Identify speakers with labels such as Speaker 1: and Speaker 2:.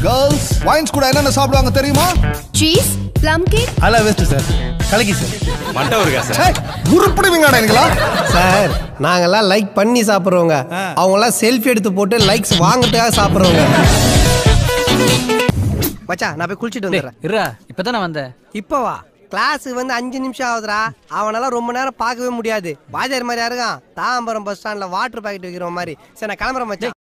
Speaker 1: Girls wines கூட என்னென்ன சாப்பிடுவாங்க தெரியுமா?
Speaker 2: Cheese, plum cake.
Speaker 3: அதெல்லாம் வேஸ்ட் சார். கலக்கி சார்.
Speaker 4: மண்டை வருகா சார்.
Speaker 1: உருப்பிடுவீங்கடா நீங்களா?
Speaker 3: சார் நாங்கெல்லாம் லைக் பண்ணி சாப்பிட்றவங்க, அவங்கெல்லாம் செல்ஃபி எடுத்து போட்டு லைக்ஸ் வாங்குறதுக்காக சாப்பிட்றவங்க. மச்சா நான் போய் குளிச்சுட்டு வந்துடுறேன்.
Speaker 5: இருடா, இப்பதான் நான் வந்தேன்.
Speaker 3: இப்போ வா. கிளாஸுக்கு வந்து 5 நிமிஷம் ஆகுதுரா. அவனால ரொம்ப நேரம் பார்க்கவே முடியாது. வாத்தியார் மாதிரி இருக்கான். தாம்பரம் பஸ் ஸ்டாண்ட்ல வாட்டர் பாக்கெட் வைக்கிற மாதிரி. சரி நான் கிளம்புறேன் மச்சான்.